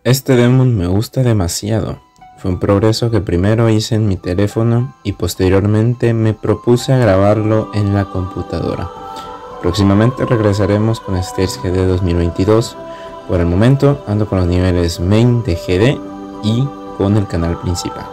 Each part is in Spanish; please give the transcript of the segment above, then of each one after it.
Este demon me gusta demasiado. Fue un progreso que primero hice en mi teléfono y posteriormente me propuse a grabarlo en la computadora. Próximamente regresaremos con Stairs GD 2022. Por el momento ando con los niveles main de GD y con el canal principal.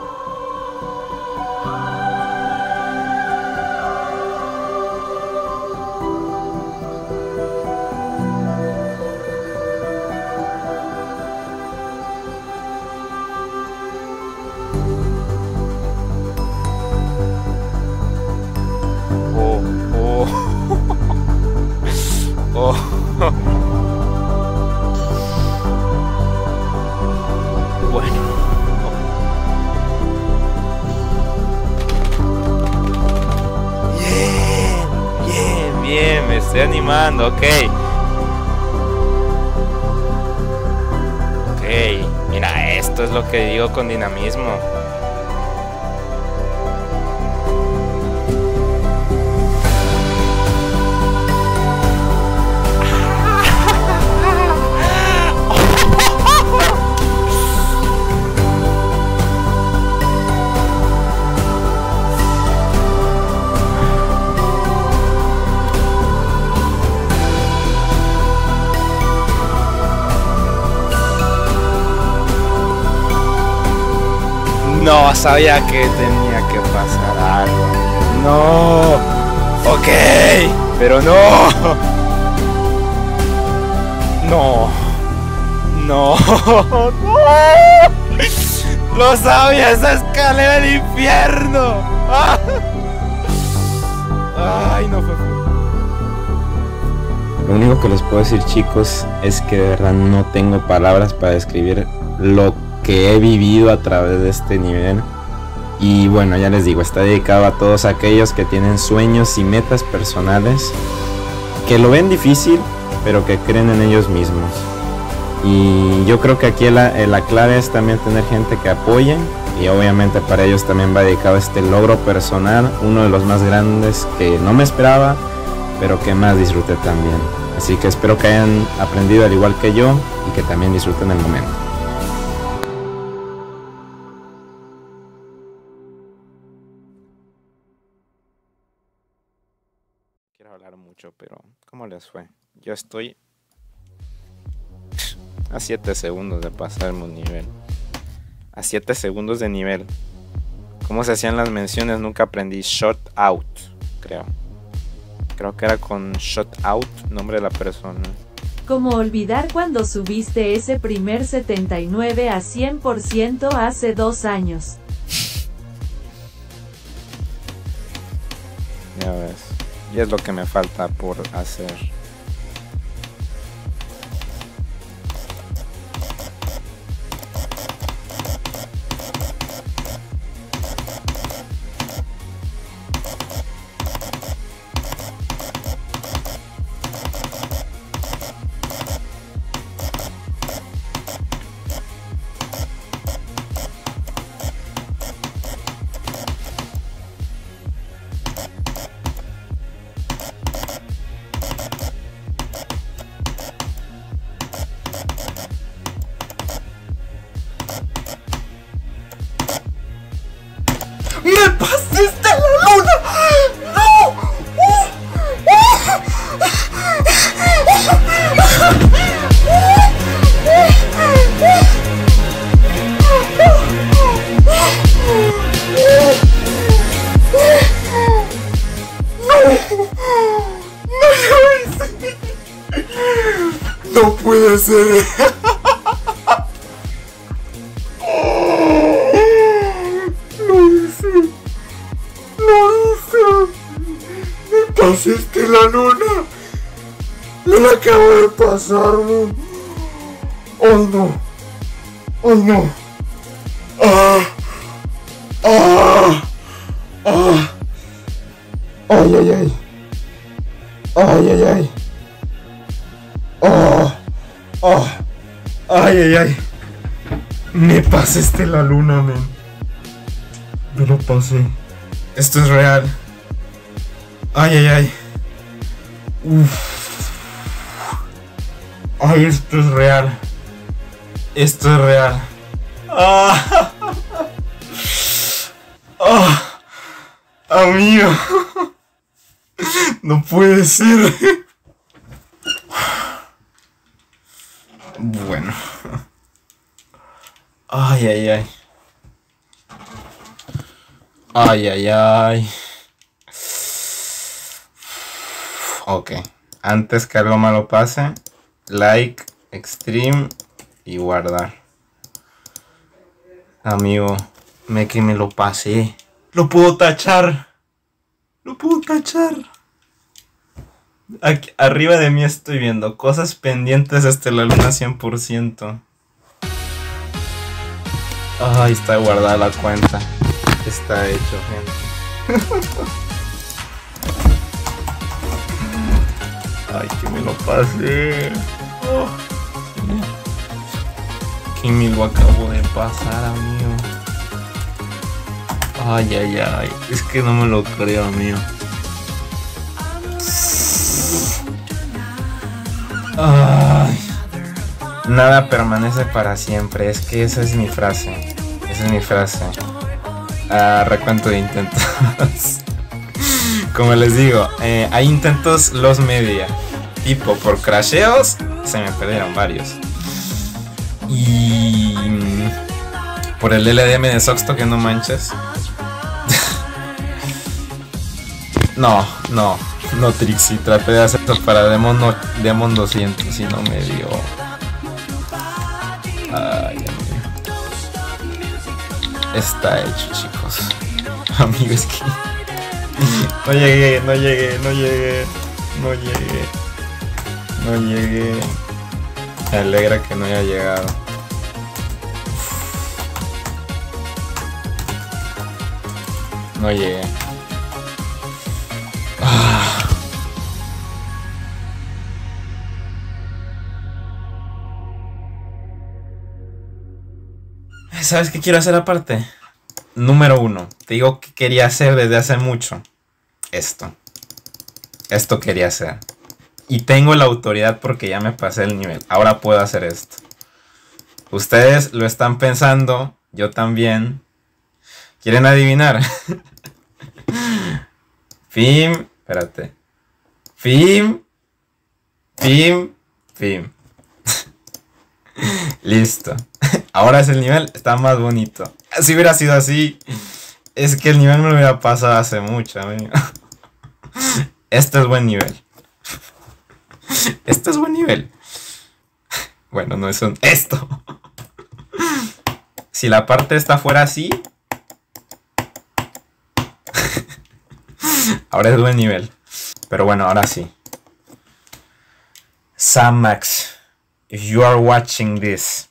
Bueno. Bien, me estoy animando, ok. Mira, esto es lo que digo con dinamismo. No, sabía que tenía que pasar algo. No. Ok. Pero no. No. No. No. Lo sabía, esa escalera del infierno. Ay, no fue. Lo único que les puedo decir, chicos, es que de verdad no tengo palabras para describir lo que he vivido a través de este nivel. Y bueno, ya les digo, está dedicado a todos aquellos que tienen sueños y metas personales, que lo ven difícil, pero que creen en ellos mismos. Y yo creo que aquí la clave es también tener gente que apoye, y obviamente para ellos también va dedicado este logro personal, uno de los más grandes que no me esperaba, pero que más disfruté también. Así que espero que hayan aprendido al igual que yo y que también disfruten el momento. Quiero hablar mucho, pero ¿cómo les fue? Yo estoy a 7 segundos de pasarme un nivel. A 7 segundos de nivel. ¿Cómo se hacían las menciones? Nunca aprendí. Shot out, creo. Creo que era con shot out, nombre de la persona. ¿Cómo olvidar cuando subiste ese primer 79 a 100% hace 2 años? Ya ves. Y es lo que me falta por hacer. ¡Me pasaste la luna! ¡No! ¡No puede ser! ¿Pasaste la luna? Me la acabo de pasarme. ¡Oh no! ¡Oh no! ¡Ah! ¡Ah! ¡Ah! ¡Ay, ay, ay! ¡Ay, ay, ay! ¡Ah! ¡Ah! ¡Ay, ay, ay! Me pasaste la luna, men. Me lo pasé. Esto es real. Ay, ay, ay. Uf. Ay, esto es real. Esto es real. ¡Ah! ¡Oh! Amigo. No puede ser. Bueno. Ay, ay, ay. Ay, ay, ay. Ok. Antes que algo malo pase, like, extreme y guardar. Amigo, que me lo pasé. Lo puedo tachar. Lo puedo tachar. Aquí, arriba de mí estoy viendo cosas pendientes hasta la luna 100%. Ay, está guardada la cuenta. Está hecho, gente. Ay, que me lo pasé. Oh. Que me lo acabo de pasar, amigo. Ay, ay, ay. Es que no me lo creo, amigo. Ay. Nada permanece para siempre. Es que esa es mi frase. Esa es mi frase. Recuento de intentos. Como les digo, hay intentos los media. Tipo, por crasheos se me perdieron varios. Y por el LDM de Soxto, que no manches. No, Trixie. Traté de hacer eso para Demon 200 y no me dio. Ay, amigo. Está hecho, chicos. Amigos, que no llegué. Me alegra que no haya llegado. No llegué. ¿Sabes qué quiero hacer aparte? Número 1. Te digo que quería hacer desde hace mucho. Esto quería hacer. Y tengo la autoridad porque ya me pasé el nivel. Ahora puedo hacer esto. Ustedes lo están pensando. Yo también. ¿Quieren adivinar? Fim. Espérate. Fim. Listo. Ahora es el nivel. Está más bonito. Si hubiera sido así, es que el nivel me lo hubiera pasado hace mucho, amigo. Este es buen nivel. Este es buen nivel. Bueno, no es esto. Si la parte esta fuera así, ahora es buen nivel. Pero bueno, ahora sí. Sam Max, if you are watching this,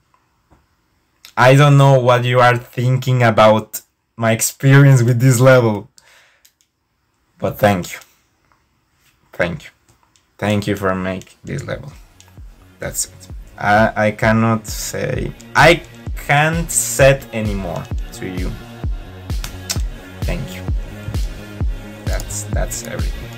I don't know what you are thinking about my experience with this level, but thank you. Thank you for making this level. That's it. I cannot say. I can't say anymore to you. Thank you. That's everything.